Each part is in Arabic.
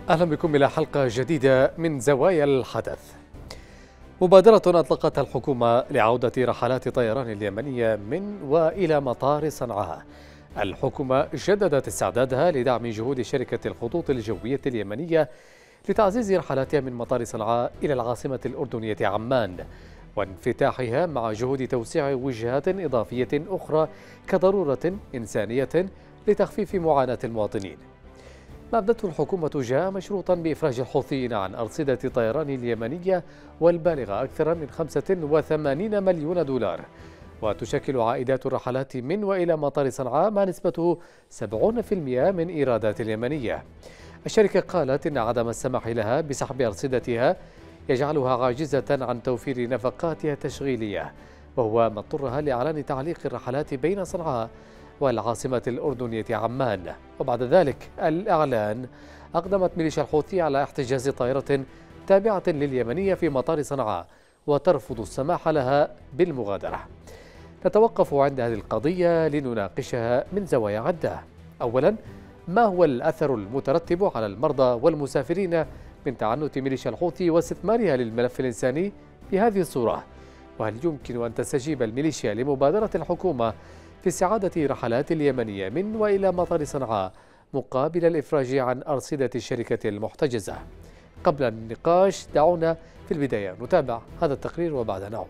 أهلا بكم إلى حلقة جديدة من زوايا الحدث. مبادرة أطلقتها الحكومة لعودة رحلات طيران اليمنية من وإلى مطار صنعاء. الحكومة جددت استعدادها لدعم جهود شركة الخطوط الجوية اليمنية لتعزيز رحلاتها من مطار صنعاء إلى العاصمة الأردنية عمان، وانفتاحها مع جهود توسيع وجهات إضافية أخرى كضرورة إنسانية لتخفيف معاناة المواطنين. ما أبدته الحكومة جاء مشروطا بإفراج الحوثيين عن أرصدة طيران اليمنية والبالغة أكثر من 85 مليون دولار، وتشكل عائدات الرحلات من وإلى مطار صنعاء ما نسبته 70% من إيرادات اليمنية. الشركة قالت إن عدم السماح لها بسحب أرصدتها يجعلها عاجزة عن توفير نفقاتها التشغيلية، وهو ما اضطرها لإعلان تعليق الرحلات بين صنعاء والعاصمة الأردنية عمان. وبعد ذلك الإعلان أقدمت ميليشيا الحوثي على احتجاز طائرة تابعة لليمنية في مطار صنعاء وترفض السماح لها بالمغادرة. نتوقف عند هذه القضية لنناقشها من زوايا عدة. أولا، ما هو الأثر المترتب على المرضى والمسافرين من تعنت ميليشيا الحوثي واستثمارها للملف الإنساني بهذه الصورة؟ وهل يمكن أن تستجيب الميليشيا لمبادرة الحكومة في استعادة رحلات اليمنية من وإلى مطار صنعاء مقابل الإفراج عن أرصدة الشركة المحتجزة؟ قبل النقاش دعونا في البداية نتابع هذا التقرير وبعد نعود.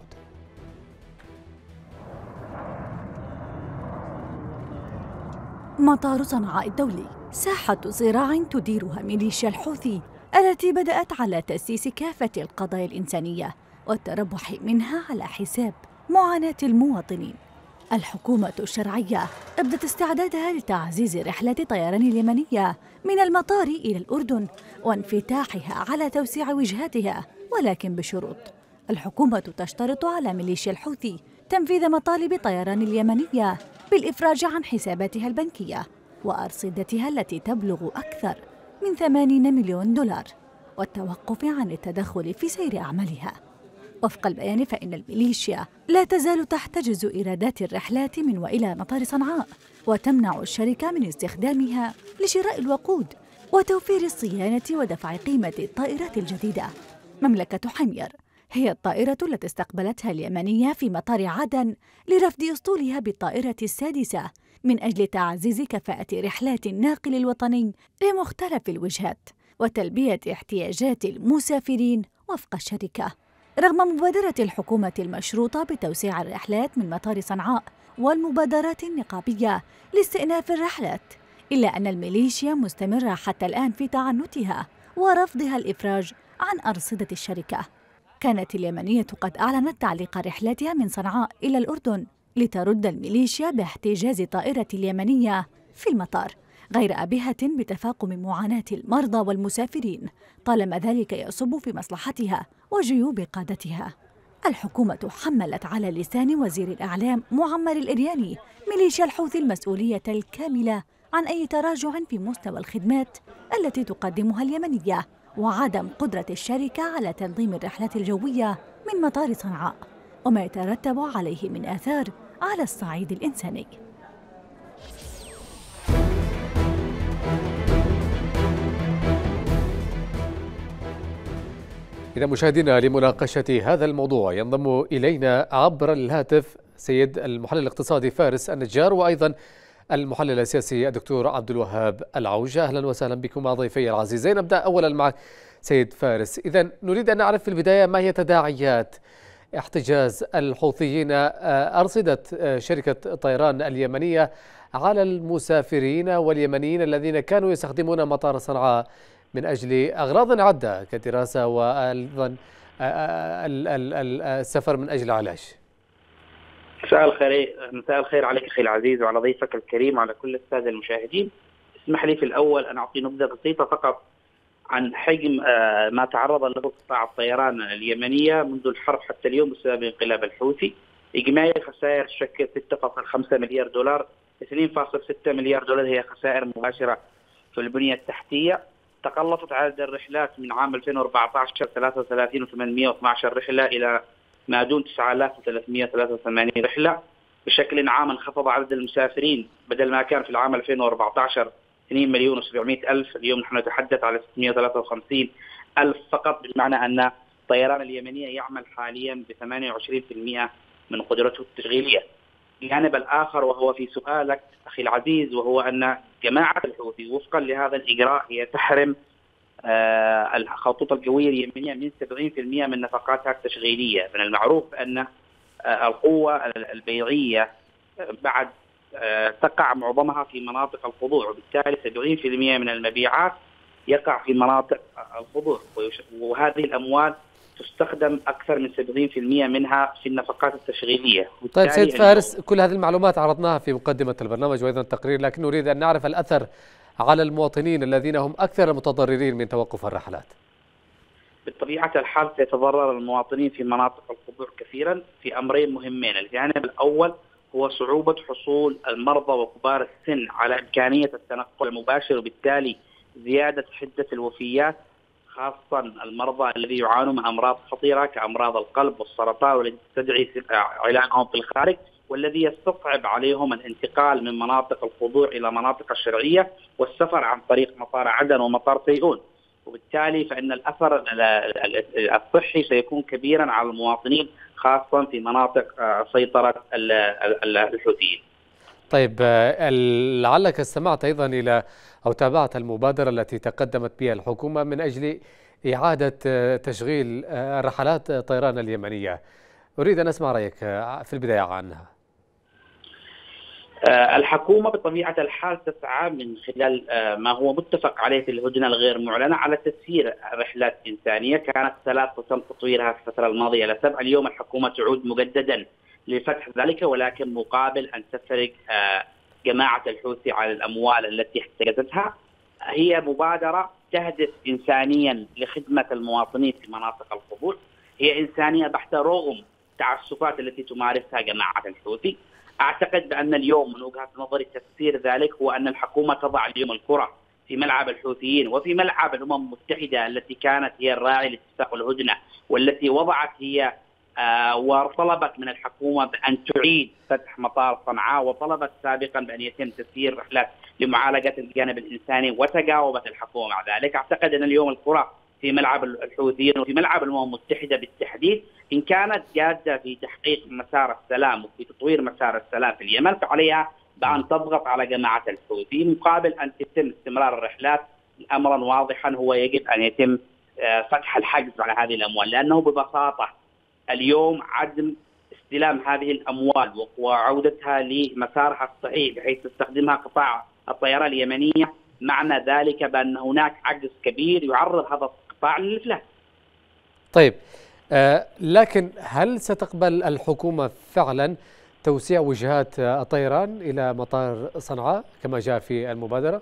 مطار صنعاء الدولي ساحة صراع تديرها ميليشيا الحوثي التي بدأت على تأسيس كافة القضايا الإنسانية والتربح منها على حساب معاناة المواطنين. الحكومة الشرعية أبدت استعدادها لتعزيز رحلات طيران اليمنية من المطار إلى الأردن وانفتاحها على توسيع وجهاتها، ولكن بشروط. الحكومة تشترط على ميليشيا الحوثي تنفيذ مطالب طيران اليمنية بالإفراج عن حساباتها البنكية وأرصدتها التي تبلغ أكثر من 80 مليون دولار، والتوقف عن التدخل في سير أعمالها. وفق البيان فإن الميليشيا لا تزال تحتجز إيرادات الرحلات من وإلى مطار صنعاء، وتمنع الشركة من استخدامها لشراء الوقود وتوفير الصيانة ودفع قيمة الطائرات الجديدة. مملكة حمير هي الطائرة التي استقبلتها اليمنية في مطار عدن لرفد أسطولها بالطائرة السادسة من أجل تعزيز كفاءة رحلات الناقل الوطني لمختلف الوجهات وتلبية احتياجات المسافرين وفق الشركة. رغم مبادرة الحكومة المشروطة بتوسيع الرحلات من مطار صنعاء والمبادرات النقابية لاستئناف الرحلات، إلا أن الميليشيا مستمرة حتى الآن في تعنتها ورفضها الإفراج عن أرصدة الشركة. كانت اليمنية قد أعلنت تعليق رحلاتها من صنعاء إلى الأردن لترد الميليشيا باحتجاز طائرة اليمنية في المطار، غير آبهة بتفاقم معاناة المرضى والمسافرين طالما ذلك يصب في مصلحتها وجيوب قادتها. الحكومة حملت على لسان وزير الإعلام معمر الإرياني ميليشيا الحوثي المسؤولية الكاملة عن أي تراجع في مستوى الخدمات التي تقدمها اليمنية، وعدم قدرة الشركة على تنظيم الرحلات الجوية من مطار صنعاء وما يترتب عليه من آثار على الصعيد الإنساني. إذا مشاهدينا لمناقشة هذا الموضوع ينضم إلينا عبر الهاتف سيد المحلل الاقتصادي فارس النجار، وأيضا المحلل السياسي الدكتور عبد الوهاب العوجة. أهلا وسهلا بكم مع ضيفي العزيزين. نبدأ أولا معك سيد فارس. إذا نريد أن نعرف في البداية ما هي تداعيات احتجاز الحوثيين أرصدة شركة طيران اليمنية على المسافرين واليمنيين الذين كانوا يستخدمون مطار صنعاء من أجل أغراض عدة كدراسة وأيضا السفر من أجل العلاج. مساء الخير عليك أخي العزيز وعلى ضيفك الكريم وعلى كل السادة المشاهدين. اسمح لي في الأول أن أعطي نبذة بسيطة فقط عن حجم ما تعرض له قطاع الطيران اليمنية منذ الحرب حتى اليوم بسبب انقلاب الحوثي. إجمالي خسائر تشكل 6.5 مليار دولار، 2.6 مليار دولار هي خسائر مباشرة في البنية التحتية. تقلصت عدد الرحلات من عام 2014 33,812 رحلة إلى ما دون 9,383 رحلة. بشكل عام انخفض عدد المسافرين، بدل ما كان في العام 2014 2,700,000. اليوم نحن نتحدث على 653,000 فقط، بمعنى أن الطيران اليمنية يعمل حاليا ب 28% من قدرته التشغيلية. الجانب الآخر وهو في سؤالك أخي العزيز، وهو أن جماعة الحوثي وفقا لهذا الإجراء هي تحرم الخطوط الجوية اليمنية من 70% من نفقاتها التشغيلية. من المعروف أن القوة البيضية بعد تقع معظمها في مناطق الخضوع، وبالتالي 70% من المبيعات يقع في مناطق الخضوع، وهذه الأموال تستخدم أكثر من 70% منها في النفقات التشغيلية. طيب سيد فارس، كل هذه المعلومات عرضناها في مقدمة البرنامج وأيضا التقرير، لكن نريد أن نعرف الأثر على المواطنين الذين هم أكثر المتضررين من توقف الرحلات. بطبيعة الحال سيتضرر المواطنين في مناطق الخضوع كثيرا في أمرين مهمين. الجانب الأول هو صعوبة حصول المرضى وكبار السن على إمكانية التنقل المباشر، وبالتالي زيادة حدة الوفيات، خاصة المرضى الذين يعانون من أمراض خطيرة كأمراض القلب والسرطان والتي تدعي علاجهم في الخارج، والذي يستصعب عليهم الانتقال من مناطق الخضوع إلى مناطق الشرعية والسفر عن طريق مطار عدن ومطار سيئون. وبالتالي فإن الأثر الصحي سيكون كبيرا على المواطنين، خاصة في مناطق سيطرة الحوثيين. طيب لعلك استمعت أيضا إلى أو تابعت المبادرة التي تقدمت بها الحكومة من أجل إعادة تشغيل رحلات الطيران اليمنية. أريد أن أسمع رأيك في البداية عنها. الحكومة بطبيعة الحال تسعى من خلال ما هو متفق عليه في الهدنة الغير معلنة على تسيير رحلات إنسانية كانت 3 وتم تطويرها في الفترة الماضية إلى 7. اليوم الحكومة تعود مجددا لفتح ذلك، ولكن مقابل أن تفرق جماعة الحوثي على الأموال التي احتجزتها. هي مبادرة تهدف إنسانيا لخدمة المواطنين في مناطق الخضوع، هي إنسانية بحتة رغم التعسفات التي تمارسها جماعة الحوثي. أعتقد بأن اليوم من وجهة نظري تفسير ذلك هو أن الحكومة تضع اليوم الكرة في ملعب الحوثيين وفي ملعب الأمم المتحدة التي كانت هي الراعي لاتفاق الهدنة، والتي وضعت هي وطلبت من الحكومة بأن تعيد فتح مطار صنعاء، وطلبت سابقا بأن يتم تسيير رحلات لمعالجة الجانب الإنساني، وتجاوبت الحكومة مع ذلك. أعتقد أن اليوم الكرة في ملعب الحوثيين وفي ملعب الأمم المتحدة بالتحديد. إن كانت جادة في تحقيق مسار السلام وفي تطوير مسار السلام في اليمن، فعليها بأن تضغط على جماعة الحوثي مقابل أن تتم استمرار الرحلات. أمرا واضحا هو يجب أن يتم فتح الحجز على هذه الأموال، لأنه ببساطة اليوم عدم استلام هذه الأموال وعودتها لمسارها الصحيح بحيث تستخدمها قطاع الطيران اليمنية، معنى ذلك بأن هناك عجز كبير يعرض هذا القطاع للإفلاس. طيب لكن هل ستقبل الحكومة فعلا توسيع وجهات الطيران إلى مطار صنعاء كما جاء في المبادرة؟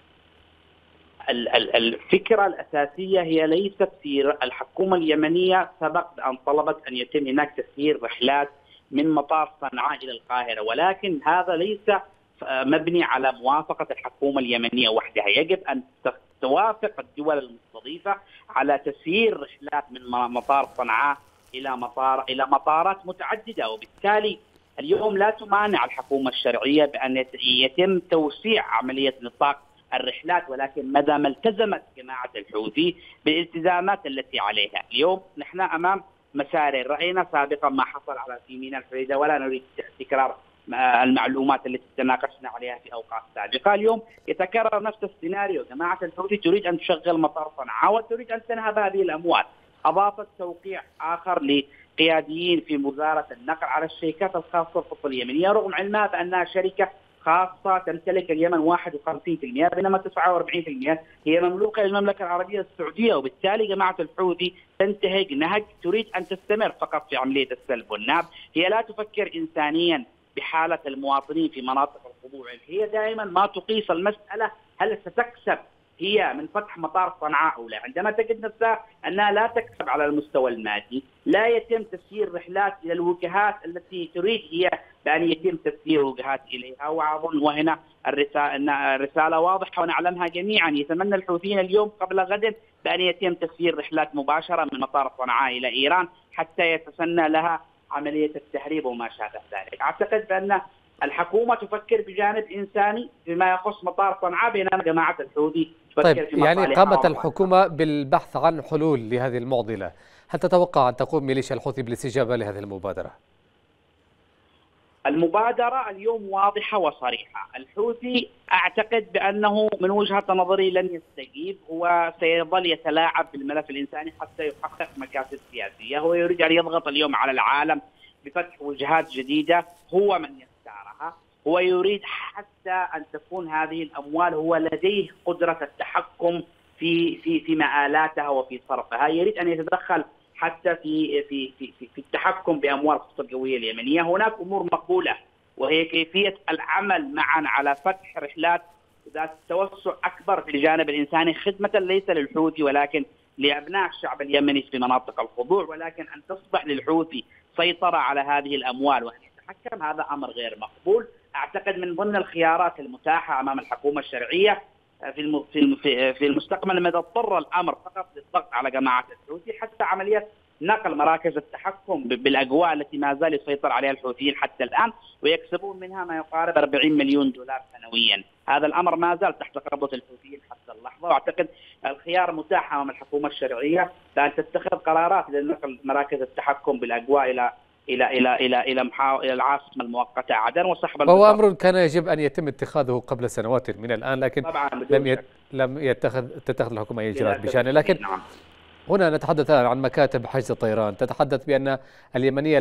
الفكرة الأساسية هي ليست في الحكومة اليمنية سبق أن طلبت أن يتم هناك تسيير رحلات من مطار صنعاء إلى القاهرة، ولكن هذا ليس مبني على موافقة الحكومة اليمنية وحدها. يجب أن توافق الدول المستضيفة على تسيير رحلات من مطار صنعاء إلى مطارات متعددة، وبالتالي اليوم لا تمانع الحكومة الشرعية بأن يتم توسيع عملية نطاق الرحلات، ولكن ما دام التزمت جماعة الحوثي بالالتزامات التي عليها. اليوم نحن أمام مسارين، رأينا سابقا ما حصل على في ميناء الحديدة، ولا نريد تكرار المعلومات التي تناقشنا عليها في أوقات سابقة. اليوم يتكرر نفس السيناريو، جماعة الحوثي تريد أن تشغل مطار صنعاء وتريد أن تنهب هذه الأموال. أضافت توقيع آخر لقياديين في وزارة النقل على الشركات الخاصة بالخطة اليمنية، رغم علمها بأنها شركة خاصة تمتلك اليمن 51%، بينما 49% هي مملوكة للمملكة العربية السعودية. وبالتالي جماعة الحوثي تنتهج نهج، تريد أن تستمر فقط في عملية السلب والنهب. هي لا تفكر إنسانيا بحالة المواطنين في مناطق الخضوع، هي دائما ما تقيس المسألة هل ستكسب هي من فتح مطار صنعاء أو لا. عندما تجد نفسها أنها لا تكسب على المستوى المادي، لا يتم تسيير رحلات إلى الوجهات التي تريد هي بأن يتم تسيير وجهات إليها. وأظن وهنا الرسالة واضحة ونعلمها جميعا، يتمنى الحوثيين اليوم قبل غد بأن يتم تسيير رحلات مباشرة من مطار صنعاء إلى إيران حتى يتسنى لها عملية التهريب وما شابه ذلك. أعتقد بأن الحكومة تفكر بجانب إنساني فيما يخص مطار صنعاء، بينما جماعة الحوثي تفكر طيب، في يعني مصالحها قامت الحكومة بالبحث عن حلول لهذه المعضلة، هل تتوقع أن تقوم ميليشيا الحوثي بالاستجابة لهذه المبادرة؟ المبادرة اليوم واضحة وصريحة. الحوثي أعتقد بأنه من وجهة نظري لن يستجيب، هو سيظل يتلاعب بالملف الإنساني حتى يحقق مكاسب سياسية. هو يريد أن يضغط اليوم على العالم بفتح وجهات جديدة هو من يختارها. هو يريد حتى أن تكون هذه الأموال هو لديه قدرة التحكم في مآلاتها وفي صرفها. يريد أن يتدخل حتى في التحكم بأموال الخطة الجوية اليمنية. هناك أمور مقبولة، وهي كيفية العمل معا على فتح رحلات ذات توسع أكبر في الجانب الإنساني، خدمة ليس للحوثي ولكن لأبناء الشعب اليمني في مناطق الخضوع، ولكن أن تصبح للحوثي سيطرة على هذه الأموال وأن يتحكم، هذا أمر غير مقبول. أعتقد من ضمن الخيارات المتاحة أمام الحكومة الشرعية في المستقبل لما يضطر الأمر فقط للضغط على جماعة الحوثي حتى عملية نقل مراكز التحكم بالأجواء التي ما زال يسيطر عليها الحوثيين حتى الآن، ويكسبون منها ما يقارب 40 مليون دولار سنويا. هذا الأمر ما زال تحت قبضة الحوثيين حتى اللحظة، وأعتقد الخيار متاح أمام الحكومة الشرعية بأن تتخذ قرارات لنقل مراكز التحكم بالأجواء إلى العاصمة المؤقتة عدن وسحب وهو أمر كان يجب أن يتم اتخاذه قبل سنوات من الآن، لكن لم تتخذ الحكومة أي إجراءات بشأنه. لكن هنا نتحدث عن مكاتب حجز الطيران تتحدث بأن اليمنية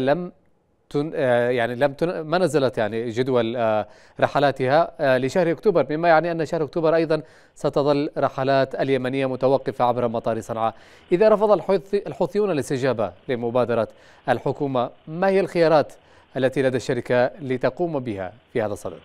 ما نزلت يعني جدول رحلاتها لشهر أكتوبر، مما يعني أن شهر أكتوبر أيضا ستظل رحلات اليمنية متوقفة عبر مطار صنعاء. إذا رفض الحوثيون الاستجابة لمبادرة الحكومة، ما هي الخيارات التي لدى الشركة لتقوم بها في هذا الصدد؟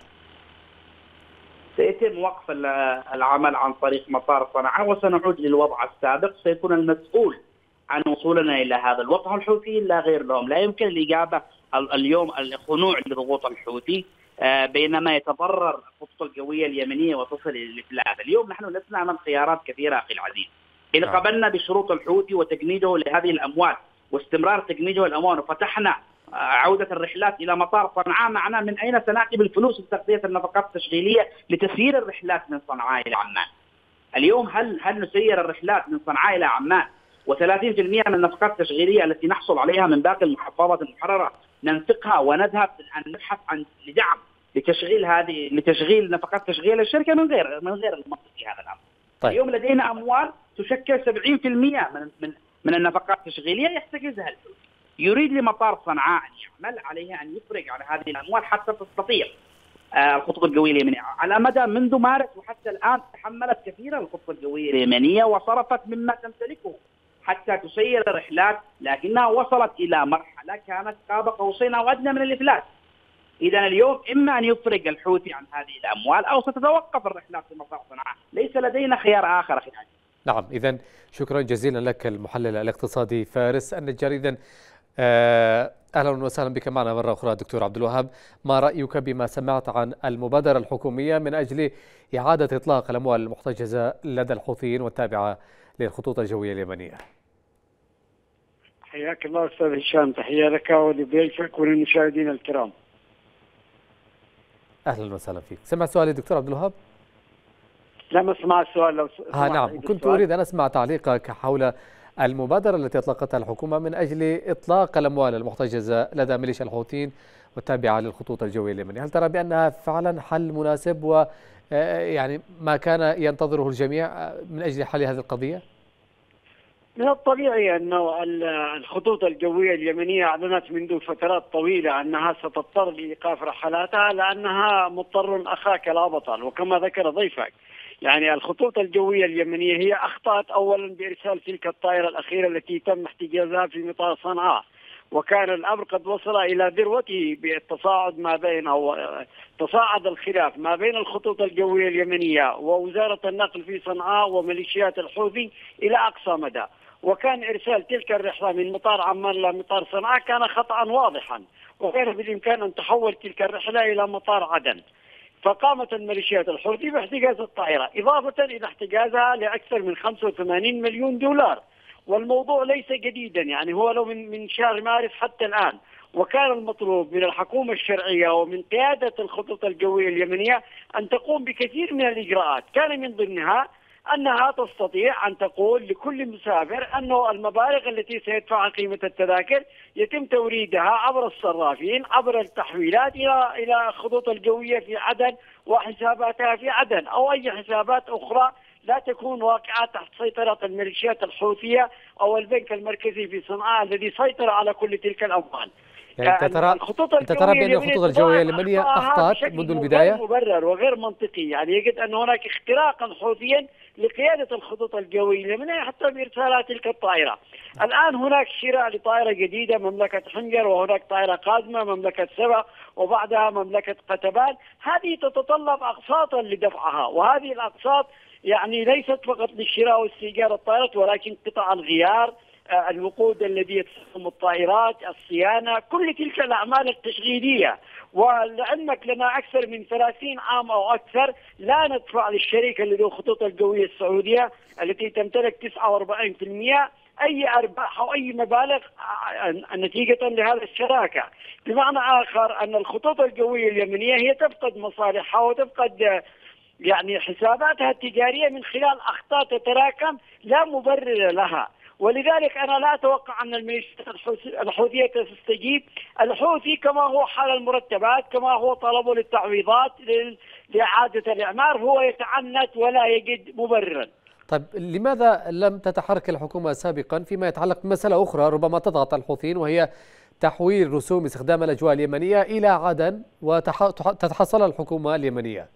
سيتم وقف العمل عن طريق مطار صنعاء وسنعود للوضع السابق. سيكون المسؤول عن وصولنا إلى هذا الوضع الحوثيين لا غير لهم. لا يمكن الإجابة اليوم الخنوع لضغوط الحوثي بينما يتضرر الخطة الجوية اليمنية وتصل إلى الإفلاس. اليوم نحن لسنا أمام خيارات كثيرة أخي العزيز. إن قبلنا بشروط الحوثي وتجميده لهذه الأموال واستمرار تجميده الأموال وفتحنا عودة الرحلات إلى مطار صنعاء، معناه من أين سنأتي بالفلوس لتغطية النفقات التشغيلية لتسيير الرحلات من صنعاء إلى عمان؟ اليوم هل نسير الرحلات من صنعاء إلى عمان و30% من النفقات التشغيلية التي نحصل عليها من باقي المحافظات المحررة ننفقها ونذهب أن نبحث عن لدعم لتشغيل نفقات تشغيلية للشركة من غير المنطقي هذا الأمر. طيب. اليوم لدينا أموال تشكل 70% من النفقات التشغيلية يحتجزها الحوثي. يريد لمطار صنعاء أن يعمل عليه أن يفرج على هذه الأموال حتى تستطيع الخطوط الجوية اليمنية. على مدى منذ مارس وحتى الآن تحملت كثيرا الخطوط الجوية اليمنية وصرفت مما تمتلكه حتى تسير الرحلات، لكنها وصلت إلى مرحلة كانت قاب قوسين أو أدنى من الإفلاس. إذا اليوم إما أن يفرج الحوثي عن هذه الأموال أو ستتوقف الرحلات في مطار صنعاء، ليس لدينا خيار آخر أخي العزيز. نعم، إذا شكرا جزيلا لك المحلل الاقتصادي فارس النجار. إذا أهلا وسهلا بك معنا مرة أخرى دكتور عبد الوهاب. ما رأيك بما سمعت عن المبادرة الحكومية من أجل إعادة إطلاق الأموال المحتجزة لدى الحوثيين والتابعة للخطوط الجوية اليمنية؟ حياك الله أستاذ هشام، تحية لك ولضيفك وللمشاهدين الكرام. أهلا وسهلا فيك. سمع سؤالي دكتور عبد الوهاب؟ لم أسمع السؤال. لو نعم، كنت أريد أن أسمع تعليقك حول المبادرة التي أطلقتها الحكومة من أجل إطلاق الأموال المحتجزة لدى ميليشيا الحوثيين والتابعة للخطوط الجوية اليمنية. هل ترى بأنها فعلا حل مناسب ويعني ما كان ينتظره الجميع من أجل حل هذه القضية؟ من الطبيعي أنه الخطوط الجوية اليمنية أعلنت منذ فترات طويلة أنها ستضطر لإيقاف رحلاتها لأنها مضطر أخاك لا بطل. وكما ذكر ضيفك يعني الخطوط الجوية اليمنية هي أخطأت أولا بإرسال تلك الطائرة الأخيرة التي تم احتجازها في مطار صنعاء، وكان الأمر قد وصل إلى ذروته بالتصاعد ما بين أو تصاعد الخلاف ما بين الخطوط الجوية اليمنية ووزارة النقل في صنعاء وميليشيات الحوثي إلى أقصى مدى. وكان إرسال تلك الرحلة من مطار عمان إلى مطار صنعاء كان خطأ واضحا، وكان بالإمكان أن تحول تلك الرحلة إلى مطار عدن. فقامت الميليشيات الحوثي باحتجاز الطائرة إضافة إلى احتجازها لأكثر من 85 مليون دولار. والموضوع ليس جديدا، يعني هو لو من شهر مارس حتى الآن وكان المطلوب من الحكومة الشرعية ومن قيادة الخطوط الجوية اليمنية أن تقوم بكثير من الإجراءات، كان من ضمنها أنها تستطيع أن تقول لكل مسافر أنه المبالغ التي سيدفعها قيمة التذاكر يتم توريدها عبر الصرافين عبر التحويلات إلى الخطوط الجوية في عدن وحساباتها في عدن، أو أي حسابات أخرى لا تكون واقعة تحت سيطرة الميليشيات الحوثية أو البنك المركزي في صنعاء الذي سيطر على كل تلك الأموال. يعني أنت ترى بأن الخطوط الجوية اليمنية أخطأت منذ البداية؟ غير مبرر وغير منطقي، يعني يجد أن هناك اختراقا حوثيا لقيادة الخطوط الجوية اليمنية حتى بإرسالات تلك الطائرة. الآن هناك شراء لطائرة جديدة مملكة حنجر، وهناك طائرة قادمة مملكة سبا، وبعدها مملكة قتبان. هذه تتطلب أقساطا لدفعها، وهذه الأقساط يعني ليست فقط للشراء واستئجار الطائرات، ولكن قطع الغيار، الوقود الذي يتصمم الطائرات، الصيانة، كل تلك الأعمال التشغيلية. ولعلمك لنا أكثر من 30 عام أو أكثر لا ندفع للشركة اللي هو الخطوط الجوية السعودية التي تمتلك 49% أي أرباح أو أي مبالغ نتيجة لهذا الشراكة. بمعنى آخر أن الخطوط الجوية اليمنية هي تفقد مصالحها وتفقد يعني حساباتها التجارية من خلال أخطاء تتراكم لا مبرر لها. ولذلك أنا لا أتوقع أن الميليشيات الحوثية تستجيب. الحوثي كما هو حال المرتبات، كما هو طلبه للتعويضات لإعادة الإعمار، هو يتعنت ولا يجد مبررا. طيب لماذا لم تتحرك الحكومة سابقا فيما يتعلق بمسألة أخرى ربما تضغط على الحوثيين، وهي تحويل رسوم استخدام الأجواء اليمنية إلى عدن وتتحصل الحكومة اليمنية؟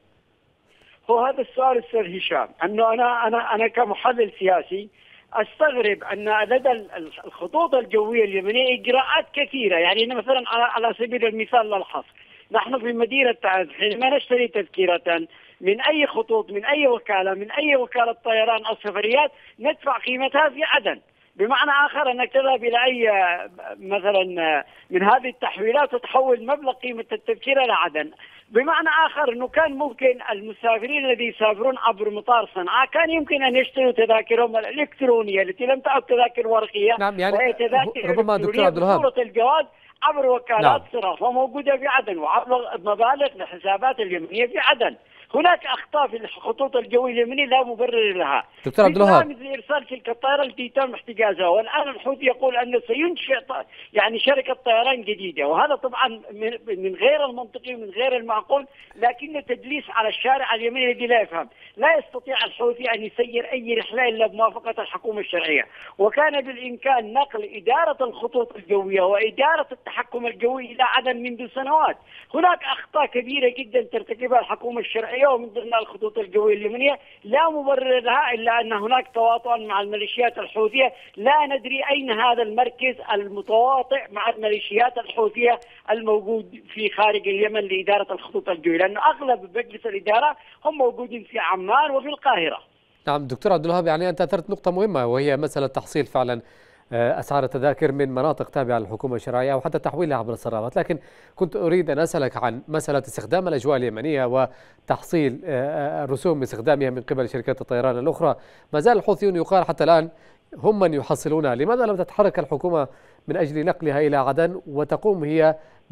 هو هذا السؤال أستاذ هشام، أنه أنا كمحلل سياسي استغرب ان لدى الخطوط الجويه اليمنيه اجراءات كثيره. يعني مثلا على سبيل المثال للحصر، نحن في مدينه تعز حينما نشتري تذكره من اي خطوط، من اي وكاله، من اي وكاله طيران او سفريات، ندفع قيمتها في عدن. بمعنى آخر أنك تذهب إلى أي مثلا من هذه التحويلات وتحول مبلغ قيمة التذكرة لعدن. بمعنى آخر أنه كان ممكن المسافرين الذين يسافرون عبر مطار صنعاء كان يمكن أن يشتروا تذاكرهم الإلكترونية التي لم تعد تذاكر ورقية. نعم، يعني وهي تذاكر ربما دكتور عبد الوهاب صورة الجواز عبر وكالات نعم. صرف وموجودة في عدن، وعبر مبالغ لحسابات اليمنية في عدن. هناك أخطاء في الخطوط الجوية اليمنية لا مبرر لها. دكتور عبد الوهاب، مثل إرسال تلك الطائرة التي تم احتجازها، والآن الحوثي يقول أنه سينشئ يعني شركة طيران جديدة، وهذا طبعا من غير المنطقي ومن غير المعقول، لكن تدليس على الشارع اليمني الذي لا يفهم. لا يستطيع الحوثي أن يسير أي رحلة إلا بموافقة الحكومة الشرعية، وكان بالإمكان نقل إدارة الخطوط الجوية وإدارة التحكم الجوي إلى عدن منذ سنوات. هناك أخطاء كبيرة جدا ترتكبها الحكومة الشرعية ومن ضمن الخطوط الجوية اليمنية لا مبرر لها إلا أن هناك تواطؤ مع الميليشيات الحوثية. لا ندري أين هذا المركز المتواطئ مع الميليشيات الحوثية الموجود في خارج اليمن لإدارة الخطوط الجوية، لأن أغلب مجلس الإدارة هم موجودين في عمان وفي القاهرة. نعم دكتور عبد الوهاب، يعني أنت أثرت نقطة مهمة، وهي مسألة تحصيل فعلا أسعار التذاكر من مناطق تابعة للحكومة الشرعية أو حتى تحويلها عبر الصرافات. لكن كنت أريد أن أسألك عن مسألة استخدام الأجواء اليمنية وتحصيل الرسوم باستخدامها من قبل شركات الطيران الأخرى. ما زال الحوثيون يقال حتى الآن هم من يحصلونها. لماذا لم تتحرك الحكومة من أجل نقلها إلى عدن وتقوم هي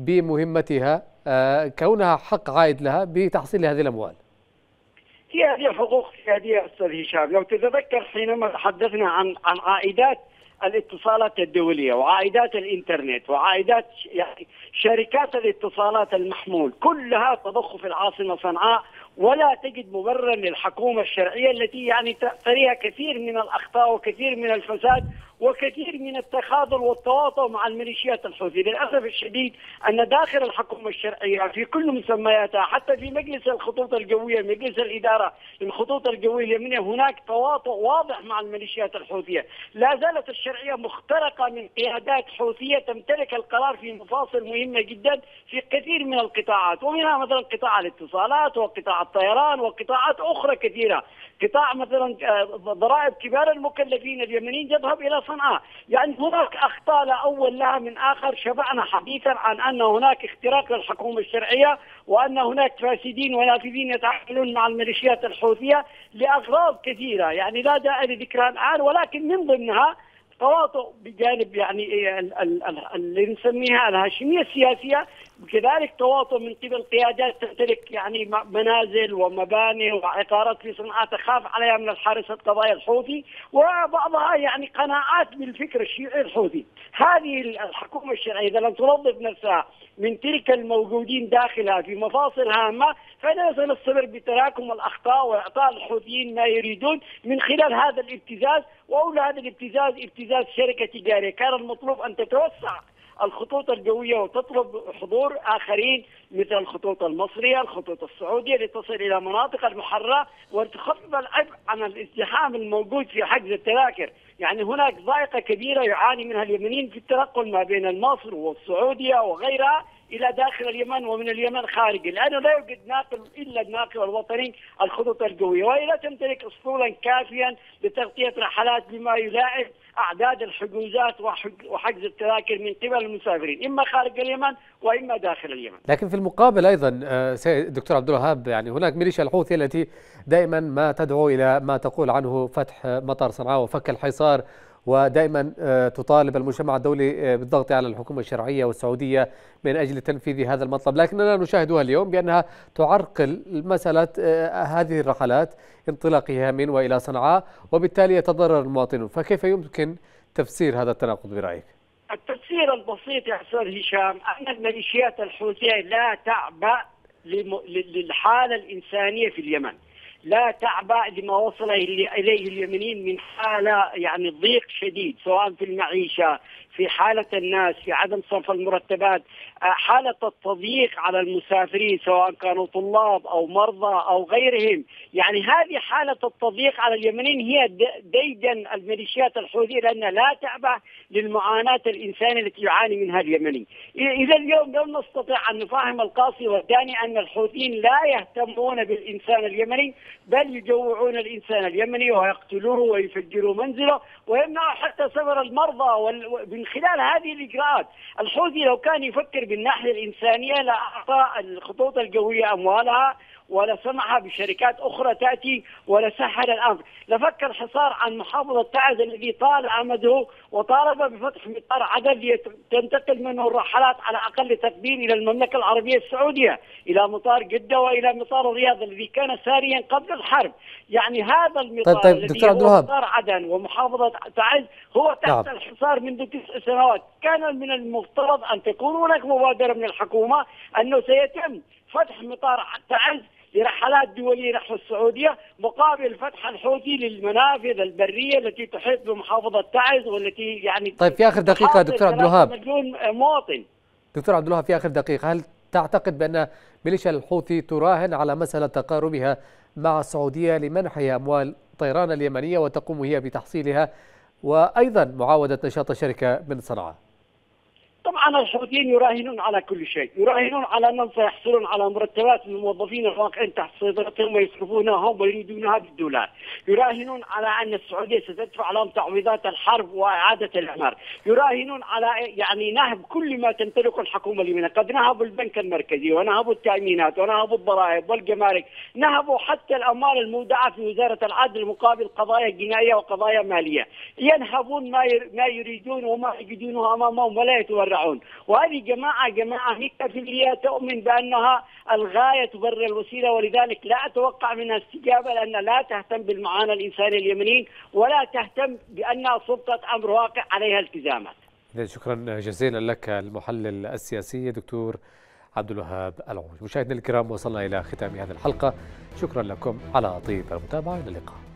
بمهمتها كونها حق عائد لها بتحصيل هذه الأموال؟ هي هذه حقوق سيادية أستاذ هشام. لو تتذكر حينما تحدثنا عن عائدات الاتصالات الدولية وعائدات الإنترنت وعائدات يعني شركات الاتصالات المحمول، كلها تضخ في العاصمة صنعاء، ولا تجد مبررا للحكومة الشرعية التي يعني تريها كثير من الأخطاء وكثير من الفساد وكثير من التخاذل والتواطؤ مع الميليشيات الحوثية. للأسف الشديد أن داخل الحكومة الشرعية في كل مسمياتها، حتى في مجلس الخطوط الجوية، مجلس الإدارة للخطوط الجوية اليمنية، هناك تواطؤ واضح مع الميليشيات الحوثية. لا زالت الشرعية مخترقة من قيادات حوثية تمتلك القرار في مفاصل مهمة جدا في كثير من القطاعات، ومنها مثلا قطاع الاتصالات وقطاع الطيران وقطاعات أخرى كثيرة. قطاع مثلا ضرائب كبار المكلفين اليمنيين يذهب إلى صنعاء. يعني هناك أخطاء لا أول لها من آخر. شبعنا حديثا عن أن هناك اختراق للحكومة الشرعية، وأن هناك فاسدين ونافذين يتعاملون مع الميليشيات الحوثية لأغراض كثيرة، يعني لا داعي لذكرها الآن، ولكن من ضمنها تواطؤ بجانب يعني اللي نسميها الهاشميه السياسيه، وكذلك تواطؤ من قبل قيادات تمتلك يعني منازل ومباني وعقارات في صنعاء تخاف عليها من الحارس القضائي الحوثي، وبعضها يعني قناعات بالفكر الشيوعي الحوثي. هذه الحكومه الشرعيه اذا لم تنظف نفسها من تلك الموجودين داخلها في مفاصل هامه، فإننا سنستمر بتراكم الأخطاء وإعطاء الحوثيين ما يريدون من خلال هذا الابتزاز. وأولى هذا الابتزاز ابتزاز شركة تجارية. كان المطلوب أن تتوسع الخطوط الجوية وتطلب حضور آخرين مثل الخطوط المصرية، الخطوط السعودية، لتصل إلى مناطق المحررة وتخفف العبء عن الازدحام الموجود في حجز التذاكر. يعني هناك ضائقة كبيرة يعاني منها اليمنيين في التنقل ما بين مصر والسعودية وغيرها إلى داخل اليمن ومن اليمن خارج، لأنه لا يوجد ناقل إلا الناقل الوطني الخطوط الجوية، وهي لا تمتلك أسطولا كافيا لتغطية رحلات بما يلاعب أعداد الحجوزات وحجز التذاكر من قبل المسافرين إما خارج اليمن وإما داخل اليمن. لكن في المقابل أيضا دكتور عبد الوهاب، يعني هناك ميليشيا الحوثي التي دائما ما تدعو إلى ما تقول عنه فتح مطار صنعاء وفك الحصار، ودائما تطالب المجتمع الدولي بالضغط على الحكومة الشرعية والسعودية من أجل تنفيذ هذا المطلب، لكننا نشاهدها اليوم بأنها تعرقل مسألة هذه الرحلات انطلاقها من وإلى صنعاء، وبالتالي يتضرر المواطنون. فكيف يمكن تفسير هذا التناقض برأيك؟ التفسير البسيط يا أستاذ هشام أن الميليشيات الحوثية لا تعبأ للحالة الإنسانية في اليمن، لا تعبأ لما وصل إليه اليمنيين من حالة يعني ضيق شديد، سواء في المعيشة، في حالة الناس، في عدم صرف المرتبات، حالة التضييق على المسافرين سواء كانوا طلاب أو مرضى أو غيرهم. يعني هذه حالة التضييق على اليمنيين هي ديدن الميليشيات الحوثية، لأنها لا تعبأ للمعاناة الإنسانية التي يعاني منها اليمني. إذا اليوم لم نستطيع أن نفهم القاصي والداني أن الحوثيين لا يهتمون بالإنسان اليمني، بل يجوعون الإنسان اليمني ويقتلوه ويفجروا منزله ويمنعوا حتى سفر المرضى من خلال هذه الإجراءات. الحوثي لو كان يفكر بالناحية الإنسانية لأعطى الخطوط الجوية أموالها ولا سمح بشركات أخرى تأتي ولا سهل الأمر، لفك الحصار عن محافظة تعز الذي طال أمده وطالب بفتح مطار عدن لتنتقل منه الرحلات على أقل تقدير إلى المملكة العربية السعودية، إلى مطار جدة وإلى مطار الرياض الذي كان ساريا قبل الحرب. يعني هذا المطار الذي هو مطار عدن ومحافظة تعز هو تحت الحصار منذ 9 سنوات. كان من المفترض أن تكون هناك مبادرة من الحكومة أنه سيتم فتح مطار تعز لرحلات دولية نحو السعودية مقابل فتح الحوثي للمنافذ البرية التي تحيط بمحافظة تعز والتي يعني طيب في آخر دقيقة دكتور عبد الوهاب، مليون مواطن. دكتور عبد الوهاب في آخر دقيقة، هل تعتقد بأن ميليشيا الحوثي تراهن على مسألة تقاربها مع السعودية لمنحها أموال طيران اليمنية وتقوم هي بتحصيلها وأيضا معاودة نشاط الشركة من صنعاء؟ طبعا الحوثيين يراهنون على كل شيء، يراهنون على أنهم سيحصلون على مرتبات من الموظفين الواقعين تحت سيطرتهم ويصرفونها هم ويريدونها بالدولار، يراهنون على أن السعودية ستدفع لهم تعويضات الحرب وإعادة الإعمار، يراهنون على يعني نهب كل ما تمتلكه الحكومة اليمنية. قد نهبوا البنك المركزي ونهبوا التأمينات ونهبوا الضرائب والجمارك، نهبوا حتى الأموال المودعة في وزارة العدل مقابل قضايا جنائية وقضايا مالية، ينهبون ما يريدون وما يجدونه أمامهم ولا يتورعون. وهذه جماعة 100% تؤمن بأنها الغاية تبرر الوسيلة، ولذلك لا أتوقع منها استجابة لأنها لا تهتم بالمعاناة الإنسانية اليمنيين ولا تهتم بأنها سلطة أمر واقع عليها التزامات. شكرا جزيلا لك المحلل السياسي دكتور عبد الوهاب العوج. مشاهدينا الكرام، وصلنا إلى ختام هذه الحلقة، شكرا لكم على طيب المتابعة، إلى اللقاء.